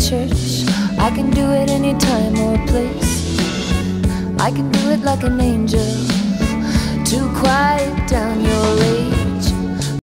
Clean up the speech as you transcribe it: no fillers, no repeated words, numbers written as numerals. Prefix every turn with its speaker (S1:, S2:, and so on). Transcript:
S1: church. I can do it any time or place. I can do it like an angel.